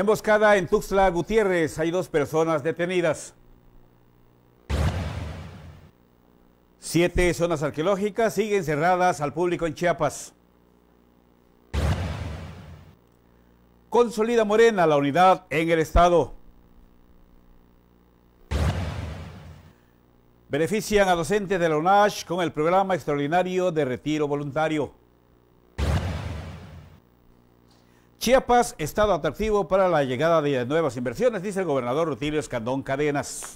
Emboscada en Tuxtla Gutiérrez, hay 2 personas detenidas. 7 zonas arqueológicas siguen cerradas al público en Chiapas. Consolida Morena la unidad en el estado. Benefician a docentes de la UNACH con el programa extraordinario de retiro voluntario. Chiapas, estado atractivo para la llegada de nuevas inversiones, dice el gobernador Rutilio Escandón Cadenas.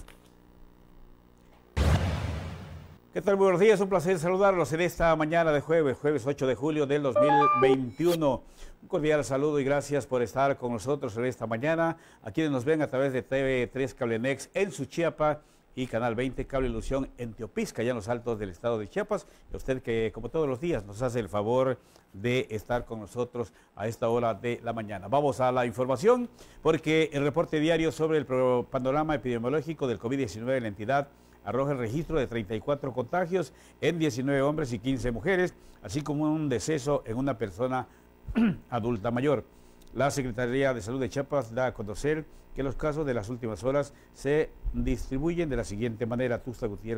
¿Qué tal? Muy buenos días, un placer saludarlos en esta mañana de jueves 8 de julio del 2021. Un cordial saludo y gracias por estar con nosotros en esta mañana. A quienes nos ven a través de TV3 Cable Next en Suchiapa y Canal 20 Cable Ilusión en Teopisca, allá en los altos del estado de Chiapas. Y a usted que, como todos los días, nos hace el favor de estar con nosotros a esta hora de la mañana. Vamos a la información, porque el reporte diario sobre el panorama epidemiológico del COVID-19 en la entidad arroja el registro de 34 contagios en 19 hombres y 15 mujeres, así como un deceso en una persona adulta mayor. La Secretaría de Salud de Chiapas da a conocer que los casos de las últimas horas se distribuyen de la siguiente manera: Tuxtla Gutiérrez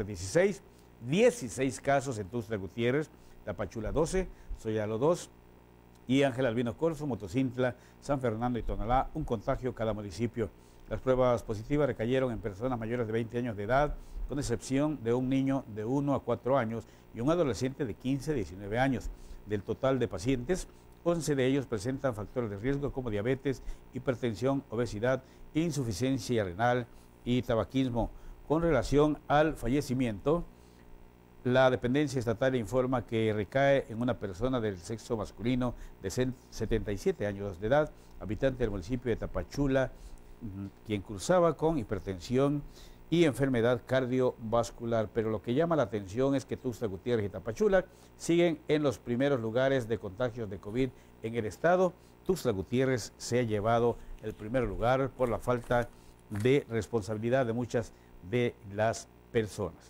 16 casos en Tuxtla Gutiérrez, Tapachula 12, Soyalo 2 y Ángel Albino Corzo, Motocintla, San Fernando y Tonalá, un contagio cada municipio. Las pruebas positivas recayeron en personas mayores de 20 años de edad, con excepción de un niño de 1 a 4 años y un adolescente de 15 a 19 años. Del total de pacientes, 11 de ellos presentan factores de riesgo como diabetes, hipertensión, obesidad, insuficiencia renal y tabaquismo. Con relación al fallecimiento, la dependencia estatal informa que recae en una persona del sexo masculino de 77 años de edad, habitante del municipio de Tapachula, quien cruzaba con hipertensión y enfermedad cardiovascular. Pero lo que llama la atención es que Tuxtla Gutiérrez y Tapachula siguen en los primeros lugares de contagios de COVID en el estado. Tuxtla Gutiérrez se ha llevado el primer lugar por la falta de responsabilidad de muchas de las personas.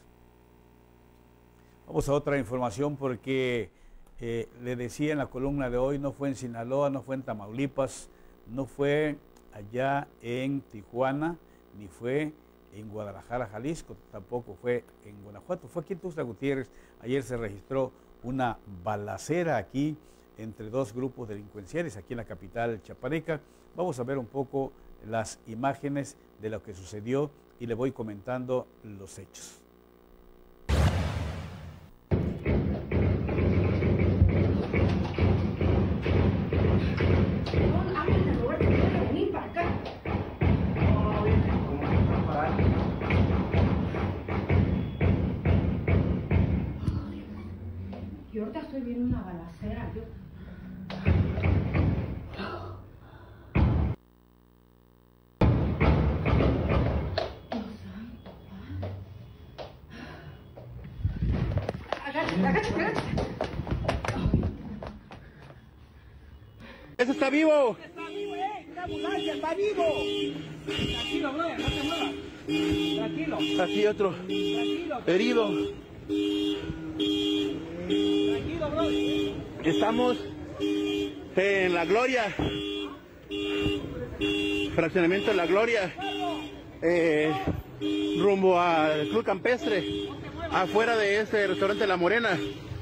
Vamos a otra información, porque le decía en la columna de hoy, no fue en Sinaloa, no fue en Tamaulipas, no fue allá en Tijuana, ni fue en Guadalajara, Jalisco, tampoco fue en Guanajuato, fue aquí en Tuxtla Gutiérrez. Ayer se registró una balacera aquí entre 2 grupos delincuenciales aquí en la capital chiapaneca. Vamos a ver un poco las imágenes de lo que sucedió y le voy comentando los hechos. Yo ahorita estoy viendo una balacera. Agáchate. ¡Eso está vivo! ¡Está vivo, ¡Una ambulancia, está vivo! Tranquilo, brother, no te muevas. Tranquilo. Aquí otro. Tranquilo. Herido. Tranquilo, brother. Estamos en La Gloria. Fraccionamiento de La Gloria. Rumbo al Club Campestre. Afuera de este restaurante La Morena.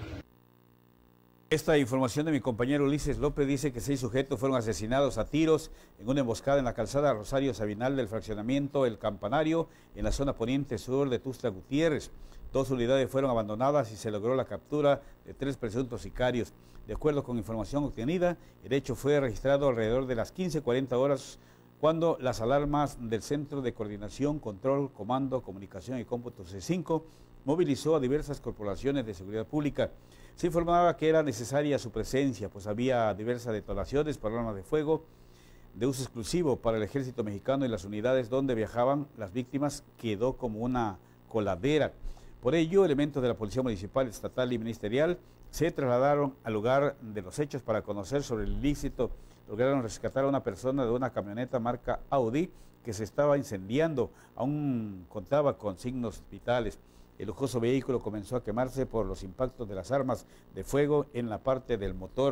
Esta información de mi compañero Ulises López dice que 6 sujetos fueron asesinados a tiros en una emboscada en la calzada Rosario Sabinal del fraccionamiento El Campanario, en la zona poniente sur de Tuxtla Gutiérrez. 2 unidades fueron abandonadas y se logró la captura de 3 presuntos sicarios. De acuerdo con información obtenida, el hecho fue registrado alrededor de las 15:40 horas, cuando las alarmas del Centro de Coordinación, Control, Comando, Comunicación y Cómputo C5 movilizó a diversas corporaciones de seguridad pública. Se informaba que era necesaria su presencia, pues había diversas detonaciones por armas de fuego de uso exclusivo para el ejército mexicano, y las unidades donde viajaban las víctimas quedó como una coladera. Por ello, elementos de la Policía Municipal, Estatal y Ministerial se trasladaron al lugar de los hechos para conocer sobre el ilícito. Lograron rescatar a una persona de una camioneta marca Audi que se estaba incendiando, aún contaba con signos vitales. El lujoso vehículo comenzó a quemarse por los impactos de las armas de fuego en la parte del motor.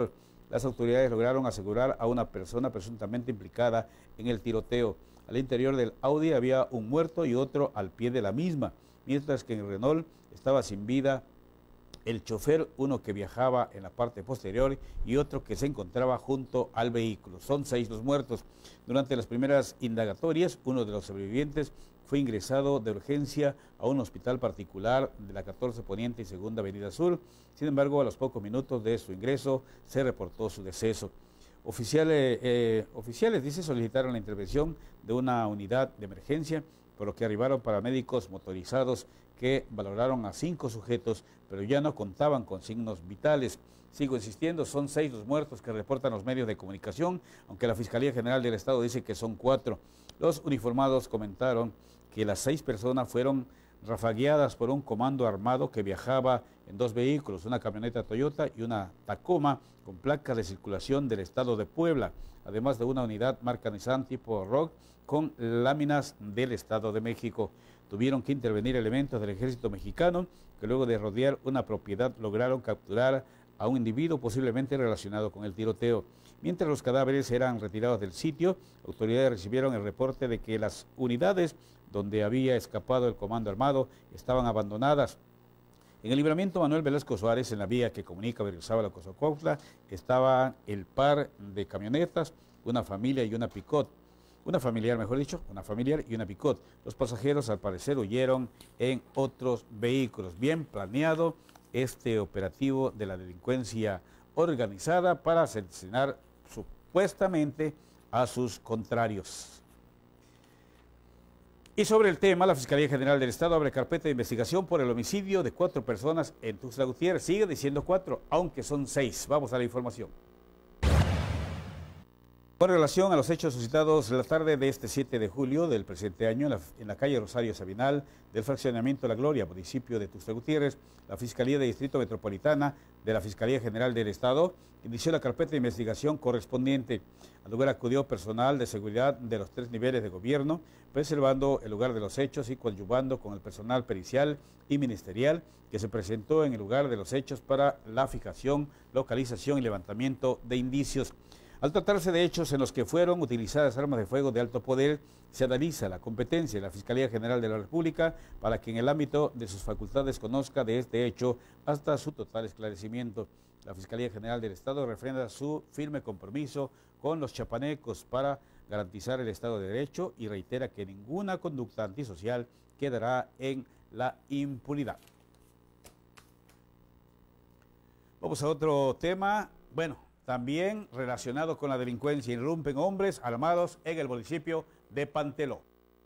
Las autoridades lograron asegurar a una persona presuntamente implicada en el tiroteo. Al interior del Audi había un muerto y otro al pie de la misma, mientras que en el Renault estaba sin vida el chofer, uno que viajaba en la parte posterior y otro que se encontraba junto al vehículo. Son 6 los muertos. Durante las primeras indagatorias, uno de los sobrevivientes fue ingresado de urgencia a un hospital particular de la 14 Poniente y Segunda Avenida Sur. Sin embargo, a los pocos minutos de su ingreso se reportó su deceso. Oficiales, solicitaron la intervención de una unidad de emergencia, por lo que arribaron paramédicos motorizados que valoraron a 5 sujetos, pero ya no contaban con signos vitales. Sigo insistiendo, son 6 los muertos que reportan los medios de comunicación, aunque la Fiscalía General del Estado dice que son 4. Los uniformados comentaron que las 6 personas fueron rafagueadas por un comando armado que viajaba en 2 vehículos, una camioneta Toyota y una Tacoma con placas de circulación del estado de Puebla, además de una unidad marca Nissan tipo Rogue con láminas del Estado de México. Tuvieron que intervenir elementos del ejército mexicano que luego de rodear una propiedad lograron capturar a un individuo posiblemente relacionado con el tiroteo. Mientras los cadáveres eran retirados del sitio, autoridades recibieron el reporte de que las unidades donde había escapado el comando armado estaban abandonadas. En el libramiento Manuel Velasco Suárez, en la vía que comunica Berriozábal a Cozocuautla, estaba el par de camionetas, una familia y una Picot. Una familiar y una Picot. Los pasajeros al parecer huyeron en otros vehículos. Bien planeado este operativo de la delincuencia organizada para asesinar supuestamente a sus contrarios. Y sobre el tema, la Fiscalía General del Estado abre carpeta de investigación por el homicidio de 4 personas en Tuxtla Gutiérrez. Sigue diciendo 4, aunque son 6. Vamos a la información. Con relación a los hechos suscitados la tarde de este 7 de julio del presente año en la calle Rosario Sabinal del fraccionamiento La Gloria, municipio de Tuxtla Gutiérrez, la Fiscalía de Distrito Metropolitana de la Fiscalía General del Estado inició la carpeta de investigación correspondiente. Al lugar acudió personal de seguridad de los 3 niveles de gobierno, preservando el lugar de los hechos y coadyuvando con el personal pericial y ministerial que se presentó en el lugar de los hechos para la fijación, localización y levantamiento de indicios. Al tratarse de hechos en los que fueron utilizadas armas de fuego de alto poder, se analiza la competencia de la Fiscalía General de la República para que en el ámbito de sus facultades conozca de este hecho hasta su total esclarecimiento. La Fiscalía General del Estado refrenda su firme compromiso con los chapanecos para garantizar el Estado de Derecho y reitera que ninguna conducta antisocial quedará en la impunidad. Vamos a otro tema. Bueno, también relacionado con la delincuencia, irrumpen hombres armados en el municipio de Panteló.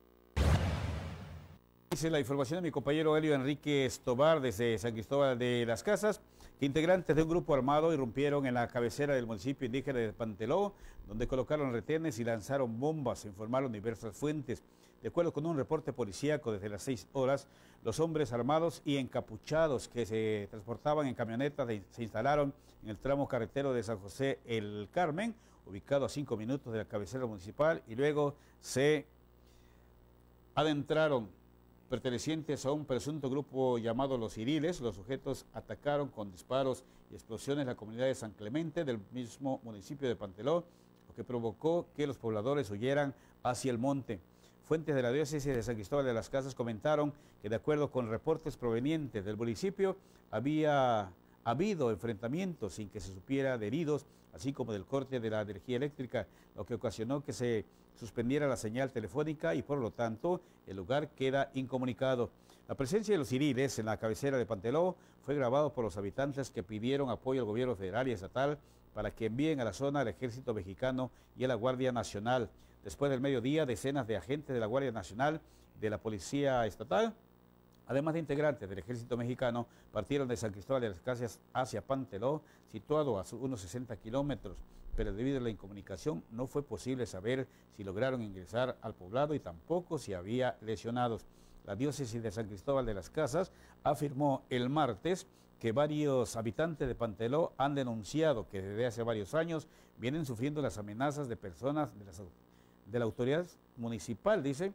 Dice la información de mi compañero Helio Enrique Estobar desde San Cristóbal de las Casas, que integrantes de un grupo armado irrumpieron en la cabecera del municipio indígena de Panteló, donde colocaron retenes y lanzaron bombas, informaron diversas fuentes. De acuerdo con un reporte policíaco, desde las 6 horas, los hombres armados y encapuchados que se transportaban en camionetas se instalaron en el tramo carretero de San José El Carmen, ubicado a 5 minutos de la cabecera municipal, y luego se adentraron pertenecientes a un presunto grupo llamado Los Iriles. Los sujetos atacaron con disparos y explosiones la comunidad de San Clemente del mismo municipio de Panteló, lo que provocó que los pobladores huyeran hacia el monte. Fuentes de la diócesis de San Cristóbal de las Casas comentaron que de acuerdo con reportes provenientes del municipio había habido enfrentamientos sin que se supiera de heridos, así como del corte de la energía eléctrica, lo que ocasionó que se suspendiera la señal telefónica y por lo tanto el lugar queda incomunicado. La presencia de los iriles en la cabecera de Panteló fue grabado por los habitantes que pidieron apoyo al gobierno federal y estatal para que envíen a la zona al Ejército Mexicano y a la Guardia Nacional. Después del mediodía, decenas de agentes de la Guardia Nacional, de la Policía Estatal, además de integrantes del Ejército Mexicano, partieron de San Cristóbal de las Casas hacia Panteló, situado a unos 60 kilómetros, pero debido a la incomunicación no fue posible saber si lograron ingresar al poblado y tampoco si había lesionados. La diócesis de San Cristóbal de las Casas afirmó el martes que varios habitantes de Panteló han denunciado que desde hace varios años vienen sufriendo las amenazas de personas de la autoridad municipal, dice,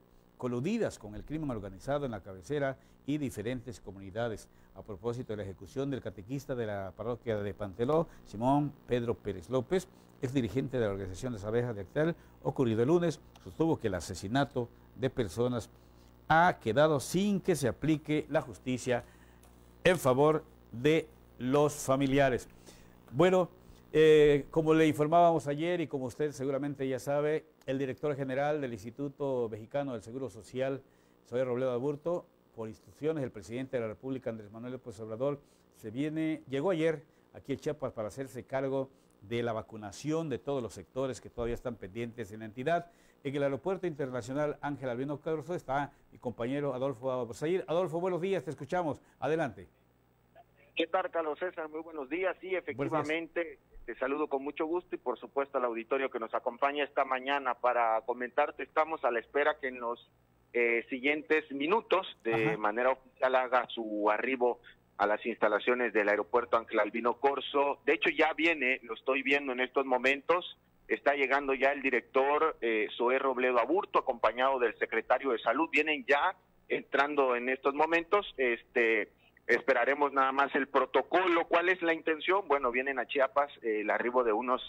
coludidas con el crimen organizado en la cabecera y diferentes comunidades. A propósito de la ejecución del catequista de la parroquia de Panteló, Simón Pedro Pérez López, ex dirigente de la organización Las Abejas de Actel, ocurrido el lunes, sostuvo que el asesinato de personas ha quedado sin que se aplique la justicia en favor de los familiares. Bueno, como le informábamos ayer y como usted seguramente ya sabe, el director general del Instituto Mexicano del Seguro Social, Zoé Robledo Aburto, por instrucciones del presidente de la República, Andrés Manuel López Obrador, llegó ayer aquí a Chiapas para hacerse cargo de la vacunación de todos los sectores que todavía están pendientes en la entidad. En el Aeropuerto Internacional Ángel Albino Corzo está mi compañero Adolfo Abosair. Adolfo, buenos días, te escuchamos. Adelante. ¿Qué tal, Carlos César? Muy buenos días. Sí, efectivamente, te saludo con mucho gusto y por supuesto al auditorio que nos acompaña esta mañana para comentarte. Estamos a la espera que en los siguientes minutos, de manera oficial, haga su arribo a las instalaciones del Aeropuerto Ángel Albino Corzo. De hecho, ya viene, lo estoy viendo en estos momentos, está llegando ya el director Zoé Robledo Aburto, acompañado del secretario de Salud. Vienen ya entrando en estos momentos. Esperaremos nada más el protocolo. ¿Cuál es la intención? Bueno, vienen a Chiapas el arribo de unos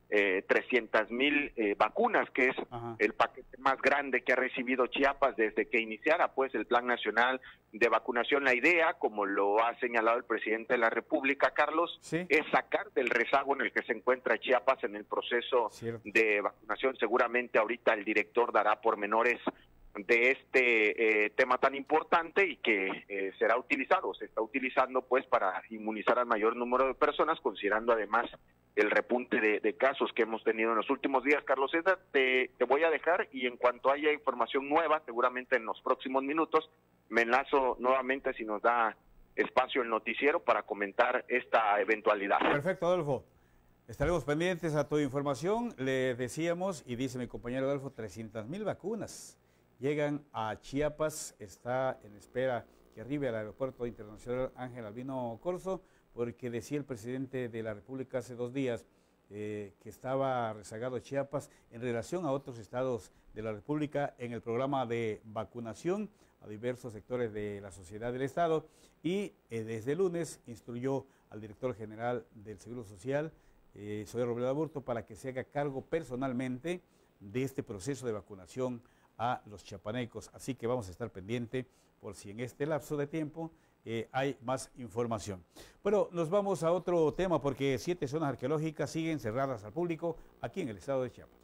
300,000 vacunas, que es el paquete más grande que ha recibido Chiapas desde que iniciara pues el Plan Nacional de Vacunación. La idea, como lo ha señalado el presidente de la República, Carlos, es sacar del rezago en el que se encuentra Chiapas en el proceso de vacunación. Seguramente ahorita el director dará pormenores de este tema tan importante y que se está utilizando pues para inmunizar al mayor número de personas, considerando además el repunte de casos que hemos tenido en los últimos días. Carlos César, te voy a dejar y en cuanto haya información nueva, seguramente en los próximos minutos, me enlazo nuevamente si nos da espacio el noticiero para comentar esta eventualidad. Perfecto, Adolfo. Estaremos pendientes a tu información. Le decíamos, y dice mi compañero Adolfo, 300,000 vacunas llegan a Chiapas. Está en espera que arribe al Aeropuerto Internacional Ángel Albino Corzo, porque decía el presidente de la República hace 2 días que estaba rezagado Chiapas en relación a otros estados de la República en el programa de vacunación a diversos sectores de la sociedad del estado, y desde el lunes instruyó al director general del Seguro Social, Zoé Robledo Aburto, para que se haga cargo personalmente de este proceso de vacunación a los chiapanecos. Así que vamos a estar pendiente por si en este lapso de tiempo hay más información. Bueno, nos vamos a otro tema porque 7 zonas arqueológicas siguen cerradas al público aquí en el estado de Chiapas.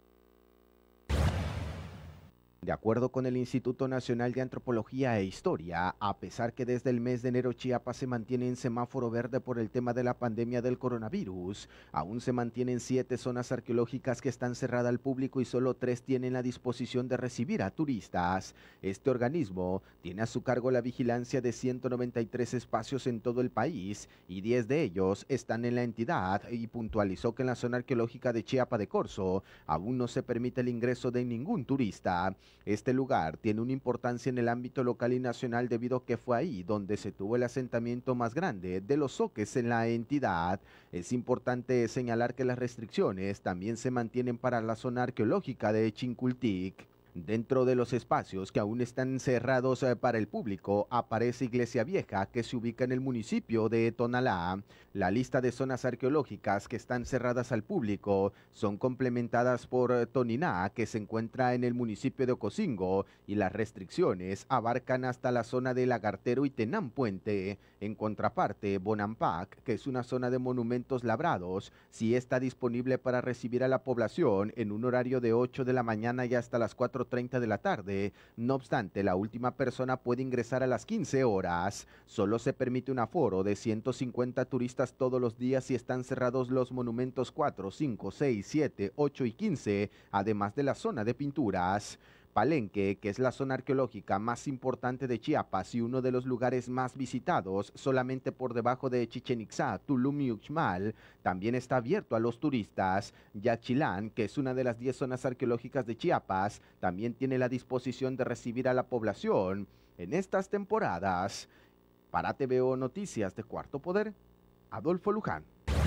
De acuerdo con el Instituto Nacional de Antropología e Historia, a pesar que desde el mes de enero Chiapas se mantiene en semáforo verde por el tema de la pandemia del coronavirus, aún se mantienen 7 zonas arqueológicas que están cerradas al público y solo 3 tienen la disposición de recibir a turistas. Este organismo tiene a su cargo la vigilancia de 193 espacios en todo el país y 10 de ellos están en la entidad, y puntualizó que en la zona arqueológica de Chiapa de Corzo aún no se permite el ingreso de ningún turista. Este lugar tiene una importancia en el ámbito local y nacional debido a que fue ahí donde se tuvo el asentamiento más grande de los zoques en la entidad. Es importante señalar que las restricciones también se mantienen para la zona arqueológica de Chincultic. Dentro de los espacios que aún están cerrados para el público, aparece Iglesia Vieja, que se ubica en el municipio de Tonalá. La lista de zonas arqueológicas que están cerradas al público son complementadas por Toniná, que se encuentra en el municipio de Ocosingo, y las restricciones abarcan hasta la zona de Lagartero y Tenán Puente. En contraparte, Bonampak, que es una zona de monumentos labrados, sí está disponible para recibir a la población en un horario de 8 de la mañana y hasta las 4:30 de la tarde. No obstante, la última persona puede ingresar a las 15 horas. Solo se permite un aforo de 150 turistas todos los días y están cerrados los monumentos 4, 5, 6, 7, 8 y 15, además de la zona de pinturas. Palenque, que es la zona arqueológica más importante de Chiapas y uno de los lugares más visitados, solamente por debajo de Chichén Itzá, Tulum y Uxmal, también está abierto a los turistas. Yaxchilán, que es una de las 10 zonas arqueológicas de Chiapas, también tiene la disposición de recibir a la población en estas temporadas. Para TVO Noticias de Cuarto Poder, Adolfo Luján.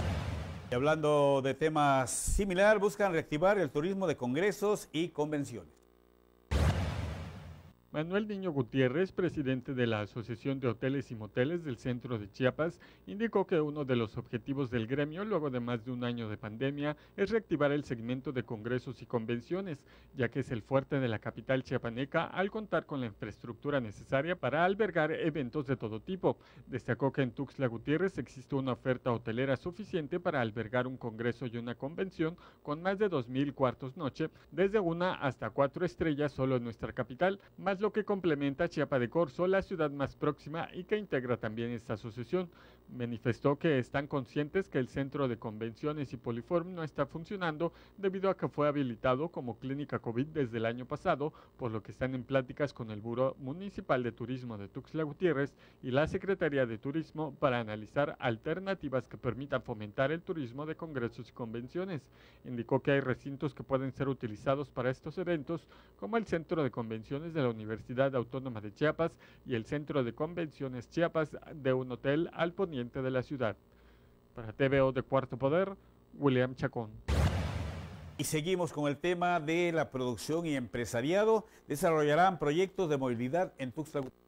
Y hablando de temas similar, buscan reactivar el turismo de congresos y convenciones. Manuel Niño Gutiérrez, presidente de la Asociación de Hoteles y Moteles del Centro de Chiapas, indicó que uno de los objetivos del gremio, luego de más de un año de pandemia, es reactivar el segmento de congresos y convenciones, ya que es el fuerte de la capital chiapaneca al contar con la infraestructura necesaria para albergar eventos de todo tipo. Destacó que en Tuxtla Gutiérrez existe una oferta hotelera suficiente para albergar un congreso y una convención con más de 2,000 cuartos noche, desde 1 hasta 4 estrellas solo en nuestra capital, más lo que complementa Chiapa de Corzo, la ciudad más próxima y que integra también esta asociación. Manifestó que están conscientes que el centro de convenciones y Poliform no está funcionando debido a que fue habilitado como clínica COVID desde el año pasado, por lo que están en pláticas con el Buró Municipal de Turismo de Tuxtla Gutiérrez y la Secretaría de Turismo para analizar alternativas que permitan fomentar el turismo de congresos y convenciones. Indicó que hay recintos que pueden ser utilizados para estos eventos, como el Centro de Convenciones de la Universidad Autónoma de Chiapas y el Centro de Convenciones Chiapas de un hotel al poniente de la ciudad. Para TVO de Cuarto Poder, William Chacón. Y seguimos con el tema de la producción y empresariado. Desarrollarán proyectos de movilidad en Tuxtla Gutiérrez.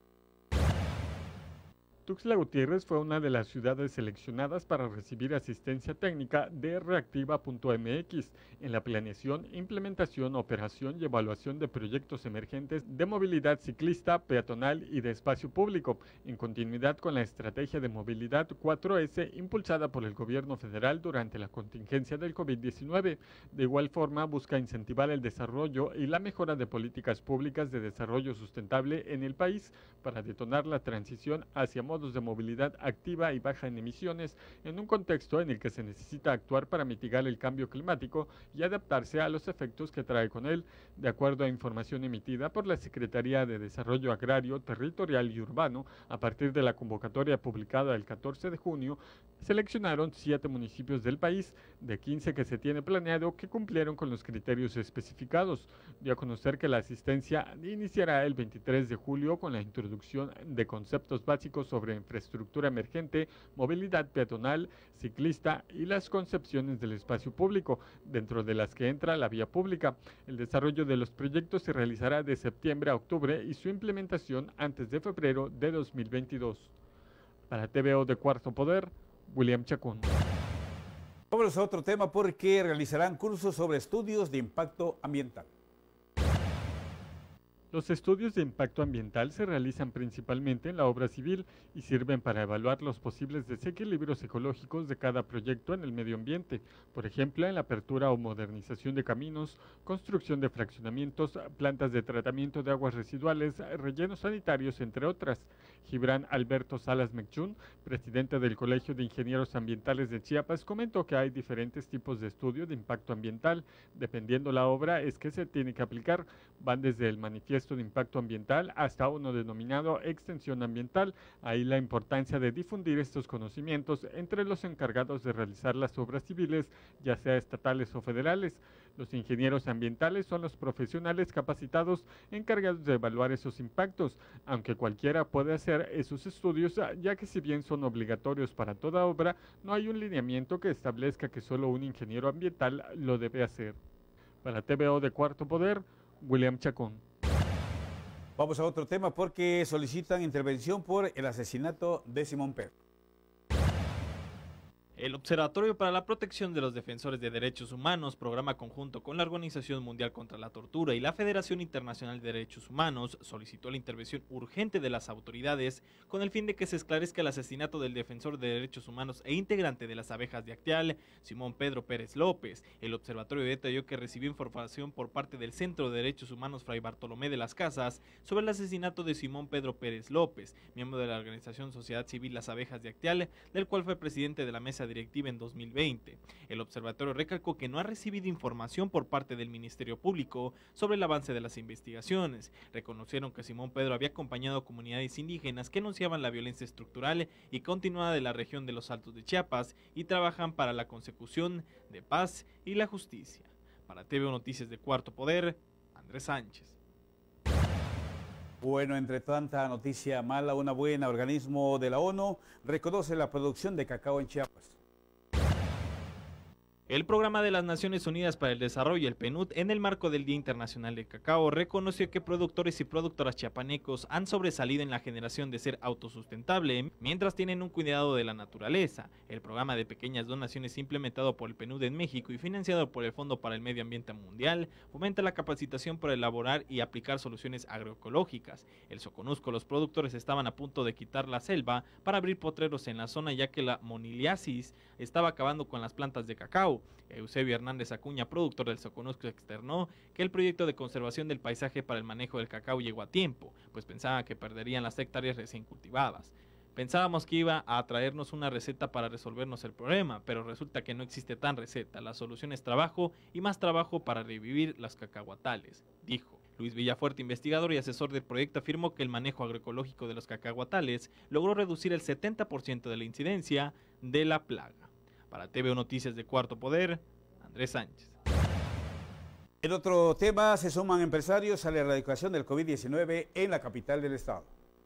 Tuxtla Gutiérrez fue una de las ciudades seleccionadas para recibir asistencia técnica de Reactiva.mx en la planeación, implementación, operación y evaluación de proyectos emergentes de movilidad ciclista, peatonal y de espacio público, en continuidad con la estrategia de movilidad 4S impulsada por el gobierno federal durante la contingencia del COVID-19. De igual forma, busca incentivar el desarrollo y la mejora de políticas públicas de desarrollo sustentable en el país para detonar la transición hacia modos de movilidad activa y baja en emisiones en un contexto en el que se necesita actuar para mitigar el cambio climático y adaptarse a los efectos que trae con él. De acuerdo a información emitida por la Secretaría de Desarrollo Agrario, Territorial y Urbano, a partir de la convocatoria publicada el 14 de junio, seleccionaron 7 municipios del país, de 15 que se tiene planeado que cumplieron con los criterios especificados. Dio a conocer que la asistencia iniciará el 23 de julio con la introducción de conceptos básicos sobre infraestructura emergente, movilidad peatonal, ciclista y las concepciones del espacio público, dentro de las que entra la vía pública. El desarrollo de los proyectos se realizará de septiembre a octubre y su implementación antes de febrero de 2022. Para TVO de Cuarto Poder, William Chacón. Vamos a otro tema porque realizarán cursos sobre estudios de impacto ambiental. Los estudios de impacto ambiental se realizan principalmente en la obra civil y sirven para evaluar los posibles desequilibrios ecológicos de cada proyecto en el medio ambiente, por ejemplo, en la apertura o modernización de caminos, construcción de fraccionamientos, plantas de tratamiento de aguas residuales, rellenos sanitarios, entre otras. Gibran Alberto Salas Mechún, presidente del Colegio de Ingenieros Ambientales de Chiapas, comentó que hay diferentes tipos de estudio de impacto ambiental. Dependiendo la obra es que se tiene que aplicar. Van desde el manifiesto de impacto ambiental hasta uno denominado extensión ambiental. Ahí la importancia de difundir estos conocimientos entre los encargados de realizar las obras civiles, ya sea estatales o federales. Los ingenieros ambientales son los profesionales capacitados encargados de evaluar esos impactos, aunque cualquiera puede hacer esos estudios, ya que si bien son obligatorios para toda obra, no hay un lineamiento que establezca que solo un ingeniero ambiental lo debe hacer. Para TVO de Cuarto Poder, William Chacón. Vamos a otro tema porque solicitan intervención por el asesinato de Simón Pedro. El Observatorio para la Protección de los Defensores de Derechos Humanos, programa conjunto con la Organización Mundial contra la Tortura y la Federación Internacional de Derechos Humanos, solicitó la intervención urgente de las autoridades con el fin de que se esclarezca el asesinato del defensor de derechos humanos e integrante de las abejas de Acteal, Simón Pedro Pérez López. El observatorio detalló que recibió información por parte del Centro de Derechos Humanos Fray Bartolomé de las Casas sobre el asesinato de Simón Pedro Pérez López, miembro de la organización Sociedad Civil Las Abejas de Acteal, del cual fue presidente de la mesa directiva en 2020. El observatorio recalcó que no ha recibido información por parte del Ministerio Público sobre el avance de las investigaciones. Reconocieron que Simón Pedro había acompañado a comunidades indígenas que denunciaban la violencia estructural y continuada de la región de los Altos de Chiapas y trabajan para la consecución de paz y la justicia. Para TVO Noticias de Cuarto Poder, Andrés Sánchez. Bueno, entre tanta noticia mala, una buena. Organismo de la ONU reconoce la producción de cacao en Chiapas. El Programa de las Naciones Unidas para el Desarrollo, el PNUD, en el marco del Día Internacional del Cacao, reconoció que productores y productoras chiapanecos han sobresalido en la generación de ser autosustentable, mientras tienen un cuidado de la naturaleza. El programa de pequeñas donaciones implementado por el PNUD en México y financiado por el Fondo para el Medio Ambiente Mundial, fomenta la capacitación para elaborar y aplicar soluciones agroecológicas. El Soconusco, los productores estaban a punto de quitar la selva para abrir potreros en la zona, ya que la moniliasis estaba acabando con las plantas de cacao. Eusebio Hernández Acuña, productor del Soconusco, externó que el proyecto de conservación del paisaje para el manejo del cacao llegó a tiempo, pues pensaba que perderían las hectáreas recién cultivadas. Pensábamos que iba a traernos una receta para resolvernos el problema, pero resulta que no existe tan receta. La solución es trabajo y más trabajo para revivir las cacahuatales, dijo. Luis Villafuerte, investigador y asesor del proyecto, afirmó que el manejo agroecológico de los cacahuatales logró reducir el 70% de la incidencia de la plaga. Para TVO Noticias de Cuarto Poder, Andrés Sánchez. En otro tema, se suman empresarios a la erradicación del COVID-19 en la capital del estado.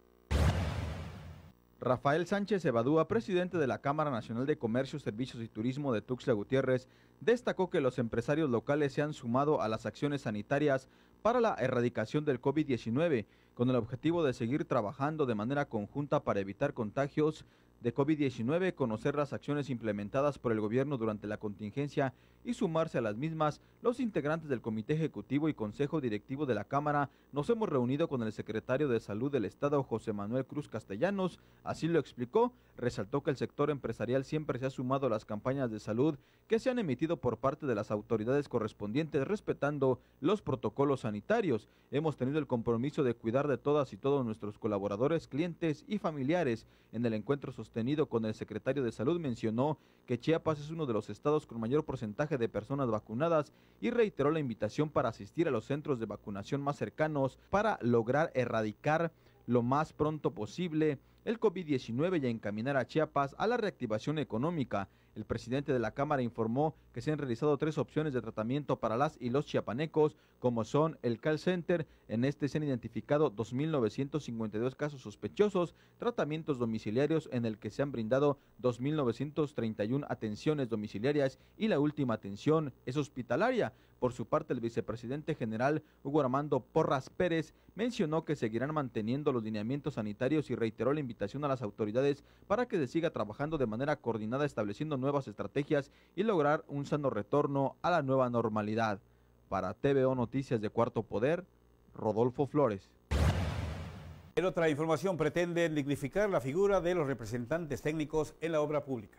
Rafael Sánchez Evadúa, presidente de la Cámara Nacional de Comercio, Servicios y Turismo de Tuxtla Gutiérrez, destacó que los empresarios locales se han sumado a las acciones sanitarias para la erradicación del COVID-19, con el objetivo de seguir trabajando de manera conjunta para evitar contagios de COVID-19, conocer las acciones implementadas por el gobierno durante la contingencia y sumarse a las mismas. Los integrantes del Comité Ejecutivo y Consejo Directivo de la Cámara nos hemos reunido con el secretario de Salud del Estado, José Manuel Cruz Castellanos, así lo explicó. Resaltó que el sector empresarial siempre se ha sumado a las campañas de salud que se han emitido por parte de las autoridades correspondientes, respetando los protocolos sanitarios. Hemos tenido el compromiso de cuidar de todas y todos nuestros colaboradores, clientes y familiares. En el encuentro sostenido con el secretario de Salud mencionó que Chiapas es uno de los estados con mayor porcentaje de personas vacunadas y reiteró la invitación para asistir a los centros de vacunación más cercanos para lograr erradicar lo más pronto posible el COVID-19 y a encaminar a Chiapas a la reactivación económica. El presidente de la Cámara informó que se han realizado 3 opciones de tratamiento para las y los chiapanecos, como son el call center. En este se han identificado 2.952 casos sospechosos, tratamientos domiciliarios en el que se han brindado 2.931 atenciones domiciliarias y la última atención es hospitalaria. Por su parte, el vicepresidente general Hugo Armando Porras Pérez mencionó que seguirán manteniendo los lineamientos sanitarios y reiteró la invitación a las autoridades para que se siga trabajando de manera coordinada, estableciendo nuevas estrategias y lograr un sano retorno a la nueva normalidad. Para TVO Noticias de Cuarto Poder, Rodolfo Flores. En otra información, pretenden dignificar la figura de los representantes técnicos en la obra pública.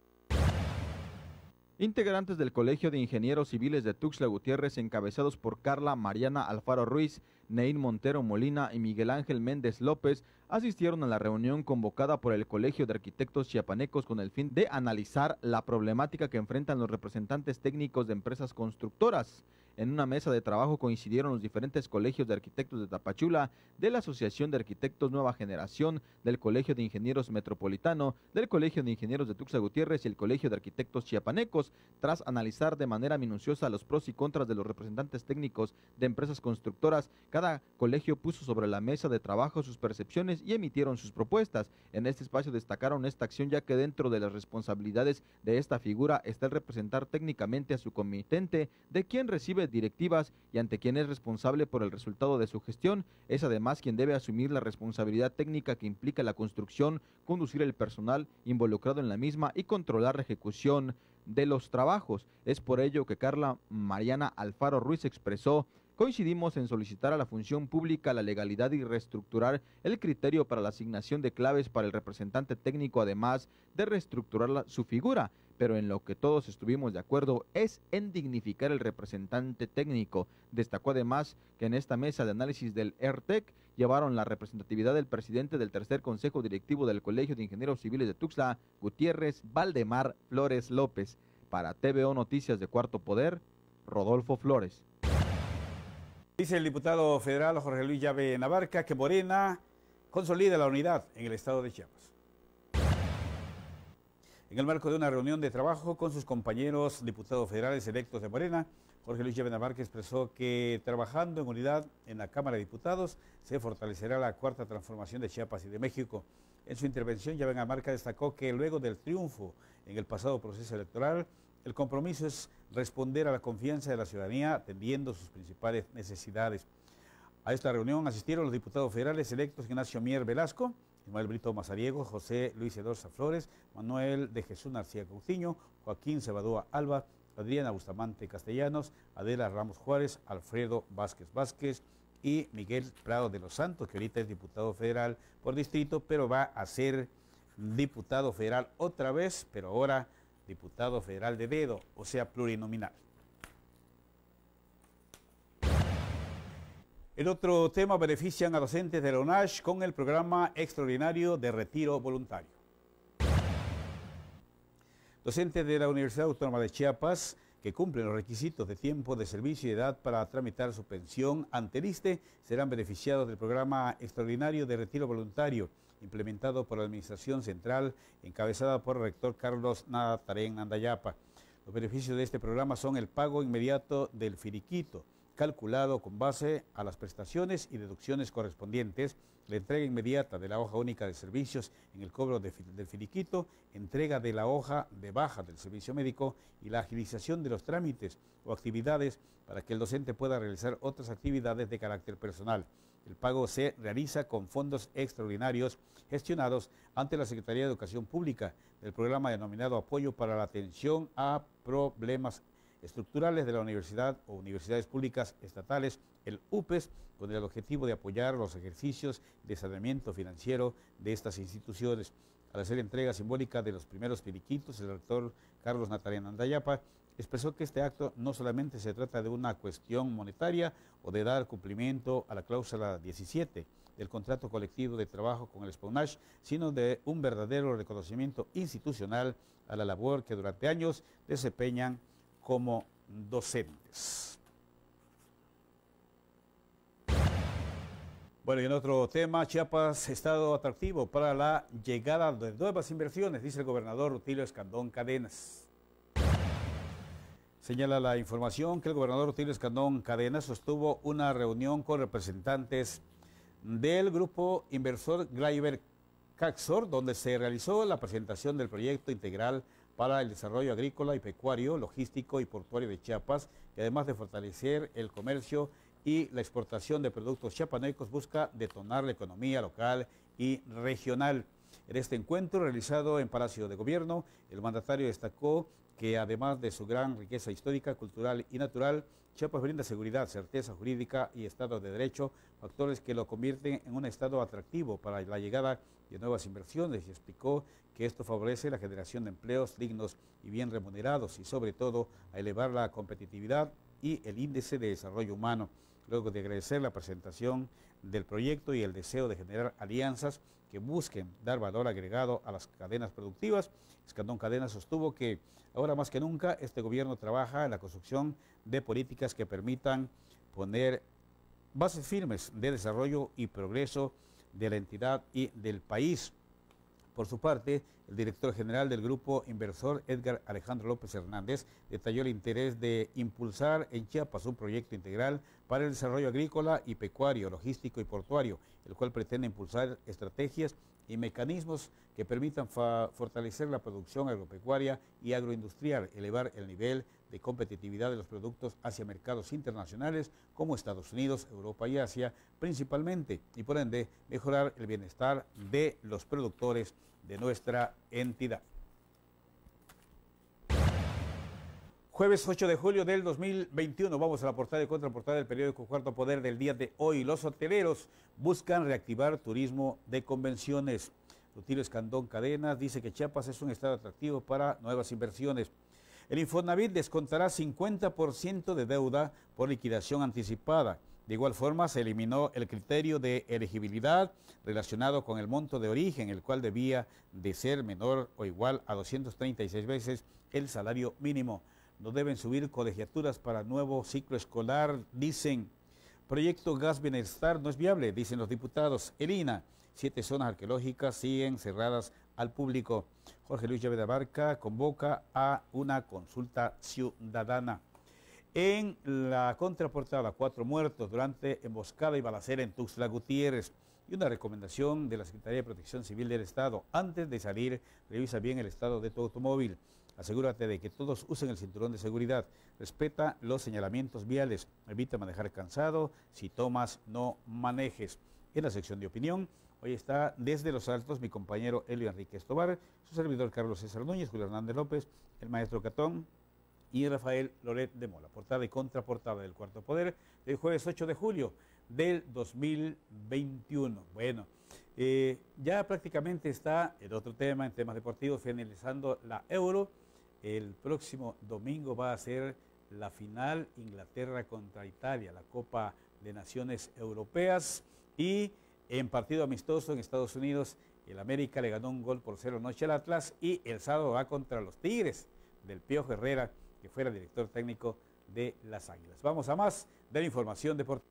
Integrantes del Colegio de Ingenieros Civiles de Tuxtla Gutiérrez, encabezados por Carla Mariana Alfaro Ruiz, Neil Montero Molina y Miguel Ángel Méndez López, asistieron a la reunión convocada por el Colegio de Arquitectos Chiapanecos con el fin de analizar la problemática que enfrentan los representantes técnicos de empresas constructoras. En una mesa de trabajo coincidieron los diferentes colegios de arquitectos de Tapachula, de la Asociación de Arquitectos Nueva Generación, del Colegio de Ingenieros Metropolitano, del Colegio de Ingenieros de Tuxtla Gutiérrez y el Colegio de Arquitectos Chiapanecos. Tras analizar de manera minuciosa los pros y contras de los representantes técnicos de empresas constructoras, cada colegio puso sobre la mesa de trabajo sus percepciones y emitieron sus propuestas. En este espacio destacaron esta acción, ya que dentro de las responsabilidades de esta figura está el representar técnicamente a su comitente, de quien recibe directivas y ante quien es responsable por el resultado de su gestión. Es además quien debe asumir la responsabilidad técnica que implica la construcción, conducir el personal involucrado en la misma y controlar la ejecución de los trabajos. Es por ello que Carla Mariana Alfaro Ruiz expresó: coincidimos en solicitar a la función pública la legalidad y reestructurar el criterio para la asignación de claves para el representante técnico, además de reestructurar su figura, pero en lo que todos estuvimos de acuerdo es en dignificar el representante técnico. Destacó además que en esta mesa de análisis del ERTEC llevaron la representatividad del presidente del tercer consejo directivo del Colegio de Ingenieros Civiles de Tuxtla Gutiérrez, Valdemar Flores López. Para TVO Noticias de Cuarto Poder, Rodolfo Flores. Dice el diputado federal Jorge Luis Llave Navarca que Morena consolida la unidad en el estado de Chiapas. En el marco de una reunión de trabajo con sus compañeros diputados federales electos de Morena, Jorge Luis Llave Navarca expresó que trabajando en unidad en la Cámara de Diputados se fortalecerá la cuarta transformación de Chiapas y de México. En su intervención, Llave Navarca destacó que luego del triunfo en el pasado proceso electoral, El compromiso es responder a la confianza de la ciudadanía atendiendo sus principales necesidades. A esta reunión asistieron los diputados federales electos Ignacio Mier Velasco, Ismael Brito Mazariego, José Luis Edorza Flores, Manuel de Jesús García Coutinho, Joaquín Cebadúa Alba, Adriana Bustamante Castellanos, Adela Ramos Juárez, Alfredo Vázquez Vázquez y Miguel Prado de los Santos, que ahorita es diputado federal por distrito, pero va a ser diputado federal otra vez, pero ahora diputado federal de dedo, o sea, plurinominal. El otro tema: benefician a docentes de la UNACH con el programa extraordinario de retiro voluntario. Docentes de la Universidad Autónoma de Chiapas que cumplen los requisitos de tiempo de servicio y edad para tramitar su pensión ante el ISSSTE serán beneficiados del programa extraordinario de retiro voluntario implementado por la Administración Central encabezada por el rector Carlos Natarén Andayapa. Los beneficios de este programa son el pago inmediato del finiquito, calculado con base a las prestaciones y deducciones correspondientes, la entrega inmediata de la hoja única de servicios en el cobro del finiquito, entrega de la hoja de baja del servicio médico y la agilización de los trámites o actividades para que el docente pueda realizar otras actividades de carácter personal. El pago se realiza con fondos extraordinarios gestionados ante la Secretaría de Educación Pública del programa denominado Apoyo para la Atención a Problemas Estructurales de la Universidad o Universidades Públicas Estatales, el UPES, con el objetivo de apoyar los ejercicios de saneamiento financiero de estas instituciones. Al hacer entrega simbólica de los primeros finiquitos, el rector Carlos Natarén Andayapa expresó que este acto no solamente se trata de una cuestión monetaria o de dar cumplimiento a la cláusula 17 del contrato colectivo de trabajo con el SPAUNACH, sino de un verdadero reconocimiento institucional a la labor que durante años desempeñan como docentes. Bueno, y en otro tema, Chiapas, estado atractivo para la llegada de nuevas inversiones, dice el gobernador Rutilio Escandón Cadenas. Señala la información que el gobernador Rutilio Escandón Cadenas sostuvo una reunión con representantes del grupo inversor Glaiber Caxor, donde se realizó la presentación del proyecto integral para el desarrollo agrícola y pecuario, logístico y portuario de Chiapas, que además de fortalecer el comercio y la exportación de productos chiapanecos, busca detonar la economía local y regional. En este encuentro realizado en Palacio de Gobierno, el mandatario destacó que además de su gran riqueza histórica, cultural y natural, Chiapas brinda seguridad, certeza jurídica y Estado de Derecho, factores que lo convierten en un estado atractivo para la llegada de nuevas inversiones, y explicó que esto favorece la generación de empleos dignos y bien remunerados y sobre todo a elevar la competitividad y el índice de desarrollo humano. Luego de agradecer la presentación del proyecto y el deseo de generar alianzas que busquen dar valor agregado a las cadenas productivas, Escandón Cadenas sostuvo que ahora más que nunca este gobierno trabaja en la construcción de políticas que permitan poner bases firmes de desarrollo y progreso de la entidad y del país. Por su parte, el director general del grupo inversor, Edgar Alejandro López Hernández, detalló el interés de impulsar en Chiapas un proyecto integral para el desarrollo agrícola y pecuario, logístico y portuario, el cual pretende impulsar estrategias y mecanismos que permitan fortalecer la producción agropecuaria y agroindustrial, elevar el nivel de competitividad de los productos hacia mercados internacionales como Estados Unidos, Europa y Asia principalmente, y por ende mejorar el bienestar de los productores de nuestra entidad. Jueves 8 de julio del 2021, vamos a la portada y contraportada del periódico Cuarto Poder del día de hoy. Los hoteleros buscan reactivar turismo de convenciones. Rutilio Escandón Cadenas dice que Chiapas es un estado atractivo para nuevas inversiones. El Infonavit descontará 50% de deuda por liquidación anticipada. De igual forma, se eliminó el criterio de elegibilidad relacionado con el monto de origen, el cual debía de ser menor o igual a 236 veces el salario mínimo. No deben subir colegiaturas para nuevo ciclo escolar, dicen. Proyecto Gas Bienestar no es viable, dicen los diputados. El INAH, 7 zonas arqueológicas siguen cerradas al público. Jorge Luis Llave de Abarca convoca a una consulta ciudadana. En la contraportada, 4 muertos durante emboscada y balacera en Tuxtla Gutiérrez. Y una recomendación de la Secretaría de Protección Civil del Estado: antes de salir, revisa bien el estado de tu automóvil. Asegúrate de que todos usen el cinturón de seguridad. Respeta los señalamientos viales. Evita manejar cansado. Si tomas, no manejes. En la sección de opinión, hoy está desde Los Altos mi compañero Elio Enrique Escobar, su servidor Carlos César Núñez, Julio Hernández López, el maestro Catón y Rafael Loret de Mola. Portada y contraportada del Cuarto Poder del jueves 8 de julio del 2021. Bueno, ya prácticamente está el otro tema, en temas deportivos, finalizando la Euro. El próximo domingo va a ser la final Inglaterra contra Italia, la Copa de Naciones Europeas. Y en partido amistoso en Estados Unidos, el América le ganó 1-0 anoche al Atlas y el sábado va contra los Tigres del Piojo Herrera, que fuera director técnico de las Águilas. Vamos a más de la información deportiva.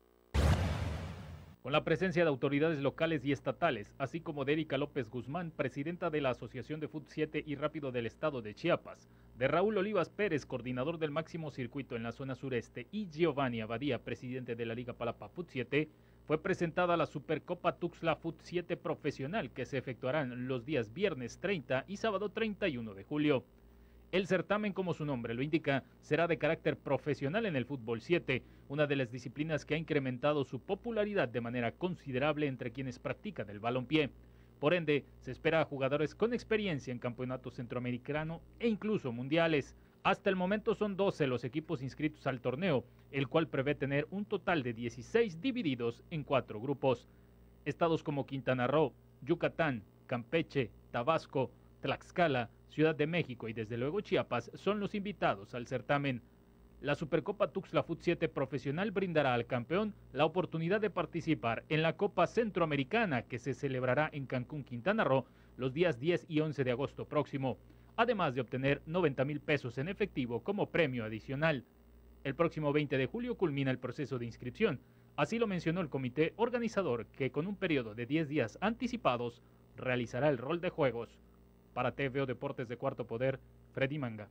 Con la presencia de autoridades locales y estatales, así como de Erika López Guzmán, presidenta de la Asociación de Fut 7 y Rápido del Estado de Chiapas, de Raúl Olivas Pérez, coordinador del máximo circuito en la zona sureste, y Giovanni Abadía, presidente de la Liga Palapa Fut 7, fue presentada la Supercopa Tuxtla Fut 7 Profesional, que se efectuarán los días viernes 30 y sábado 31 de julio. El certamen, como su nombre lo indica, será de carácter profesional en el fútbol 7, una de las disciplinas que ha incrementado su popularidad de manera considerable entre quienes practican el balompié. Por ende, se espera a jugadores con experiencia en campeonatos centroamericano e incluso mundiales. Hasta el momento son 12 los equipos inscritos al torneo, el cual prevé tener un total de 16 divididos en 4 grupos. Estados como Quintana Roo, Yucatán, Campeche, Tabasco, Tlaxcala, Ciudad de México y desde luego Chiapas son los invitados al certamen. La Supercopa Tuxtla Fut 7 Profesional brindará al campeón la oportunidad de participar en la Copa Centroamericana, que se celebrará en Cancún, Quintana Roo, los días 10 y 11 de agosto próximo, además de obtener 90,000 pesos en efectivo como premio adicional. El próximo 20 de julio culmina el proceso de inscripción. Así lo mencionó el comité organizador, que con un periodo de 10 días anticipados realizará el rol de juegos. Para TVO Deportes de Cuarto Poder, Freddy Manga.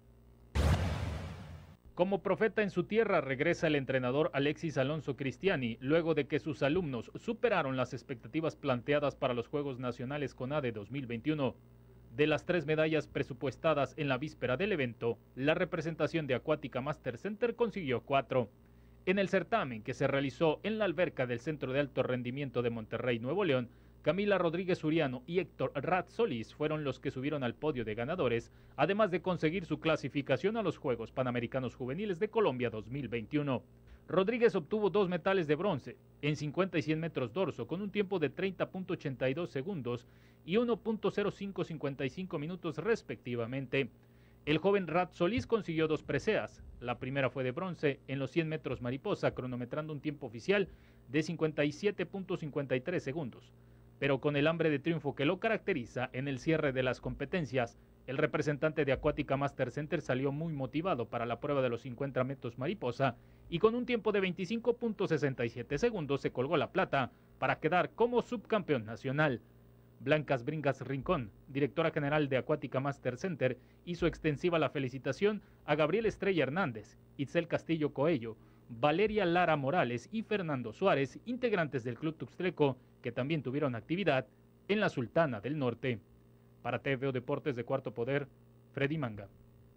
Como profeta en su tierra regresa el entrenador Alexis Alonso Cristiani, luego de que sus alumnos superaron las expectativas planteadas para los Juegos Nacionales CONADE 2021. De las 3 medallas presupuestadas en la víspera del evento, la representación de Acuática Master Center consiguió 4. En el certamen, que se realizó en la alberca del Centro de Alto Rendimiento de Monterrey, Nuevo León, Camila Rodríguez Uriano y Héctor Rat Solís fueron los que subieron al podio de ganadores, además de conseguir su clasificación a los Juegos Panamericanos Juveniles de Colombia 2021. Rodríguez obtuvo 2 metales de bronce en 50 y 100 metros dorso con un tiempo de 30.82 segundos y 1.0555 minutos respectivamente. El joven Rat Solís consiguió 2 preseas. La primera fue de bronce en los 100 metros mariposa, cronometrando un tiempo oficial de 57.53 segundos. Pero con el hambre de triunfo que lo caracteriza en el cierre de las competencias, el representante de Acuática Master Center salió muy motivado para la prueba de los 50 metros mariposa y con un tiempo de 25.67 segundos se colgó la plata para quedar como subcampeón nacional. Blancas Bringas Rincón, directora general de Acuática Master Center, hizo extensiva la felicitación a Gabriel Estrella Hernández, Itzel Castillo Coello, Valeria Lara Morales y Fernando Suárez, integrantes del Club Tuxtleco, que también tuvieron actividad en la Sultana del Norte. Para TVO Deportes de Cuarto Poder, Freddy Manga.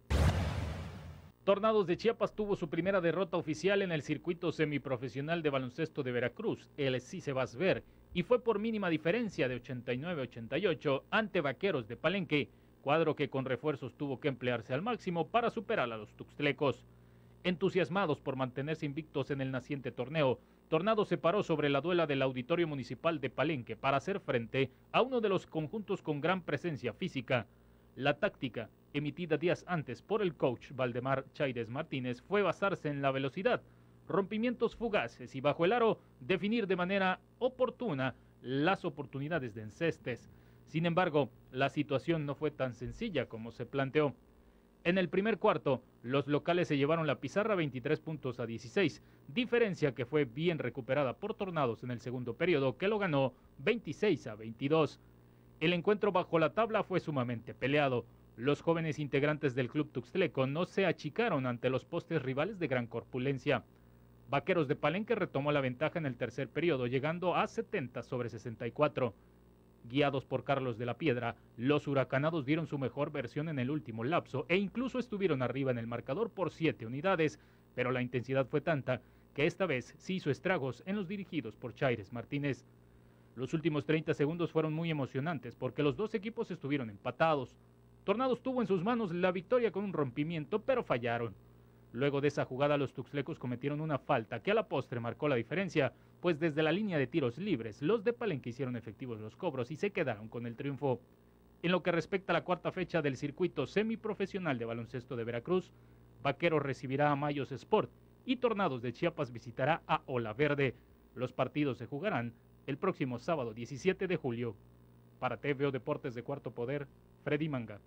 Tornados de Chiapas tuvo su primera derrota oficial en el circuito semiprofesional de baloncesto de Veracruz, el Cicebas Ver, y fue por mínima diferencia de 89-88 ante Vaqueros de Palenque, cuadro que con refuerzos tuvo que emplearse al máximo para superar a los tuxtlecos. Entusiasmados por mantenerse invictos en el naciente torneo, Tornado se paró sobre la duela del Auditorio Municipal de Palenque para hacer frente a uno de los conjuntos con gran presencia física. La táctica, emitida días antes por el coach Valdemar Chaires Martínez, fue basarse en la velocidad, rompimientos fugaces y bajo el aro definir de manera oportuna las oportunidades de encestes. Sin embargo, la situación no fue tan sencilla como se planteó. En el primer cuarto, los locales se llevaron la pizarra 23 puntos a 16, diferencia que fue bien recuperada por Tornados en el segundo periodo, que lo ganó 26 a 22. El encuentro bajo la tabla fue sumamente peleado. Los jóvenes integrantes del Club Tuxtleco no se achicaron ante los postes rivales de gran corpulencia. Vaqueros de Palenque retomó la ventaja en el tercer periodo, llegando a 70 sobre 64. Guiados por Carlos de la Piedra, los huracanados dieron su mejor versión en el último lapso e incluso estuvieron arriba en el marcador por 7 unidades, pero la intensidad fue tanta que esta vez sí hizo estragos en los dirigidos por Chaires Martínez. Los últimos 30 segundos fueron muy emocionantes porque los dos equipos estuvieron empatados. Tornados tuvo en sus manos la victoria con un rompimiento, pero fallaron. Luego de esa jugada los tuxtlecos cometieron una falta que a la postre marcó la diferencia, pues desde la línea de tiros libres los de Palenque hicieron efectivos los cobros y se quedaron con el triunfo. En lo que respecta a la cuarta fecha del circuito semiprofesional de baloncesto de Veracruz, Vaqueros recibirá a Mayos Sport y Tornados de Chiapas visitará a Ola Verde. Los partidos se jugarán el próximo sábado 17 de julio. Para TVO Deportes de Cuarto Poder, Freddy Manga.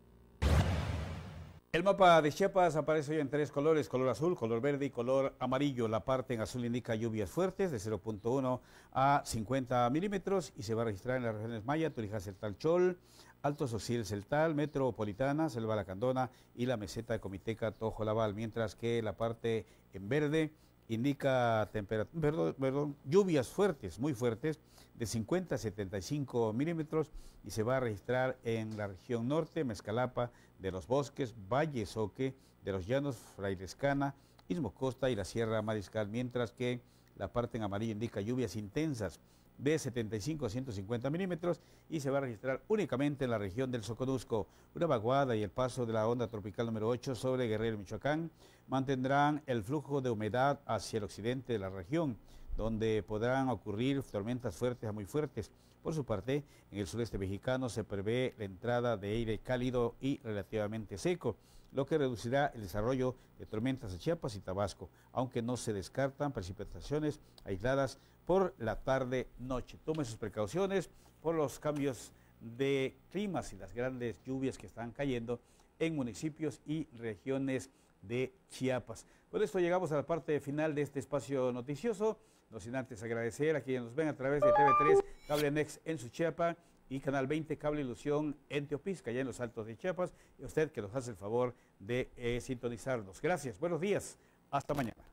El mapa de Chiapas aparece hoy en 3 colores, color azul, color verde y color amarillo. La parte en azul indica lluvias fuertes de 0.1 a 50 milímetros y se va a registrar en las regiones Maya, Turijá, Celtal, Chol, Alto Social, Celtal, Metropolitana, Selva Lacandona y la meseta de Comiteca, Tojo, Laval, mientras que la parte en verde indica lluvias fuertes, muy fuertes, de 50 a 75 milímetros y se va a registrar en la región norte, Mezcalapa, de los Bosques, Valle Soque, de los Llanos, Frailescana, Istmo Costa y la Sierra Mariscal, mientras que la parte en amarillo indica lluvias intensas de 75 a 150 milímetros y se va a registrar únicamente en la región del Soconusco. Una vaguada y el paso de la onda tropical número 8 sobre Guerrero, Michoacán, mantendrán el flujo de humedad hacia el occidente de la región, donde podrán ocurrir tormentas fuertes a muy fuertes. Por su parte, en el sureste mexicano se prevé la entrada de aire cálido y relativamente seco, lo que reducirá el desarrollo de tormentas a Chiapas y Tabasco, aunque no se descartan precipitaciones aisladas por la tarde-noche. Tome sus precauciones por los cambios de climas y las grandes lluvias que están cayendo en municipios y regiones de Chiapas. Por esto llegamos a la parte final de este espacio noticioso, no sin antes agradecer a quienes nos ven a través de TV3, Cable Next en Suchiapa y Canal 20 Cable Ilusión en Teopisca, allá en los Altos de Chiapas, y a usted que nos hace el favor de sintonizarnos. Gracias, buenos días, hasta mañana.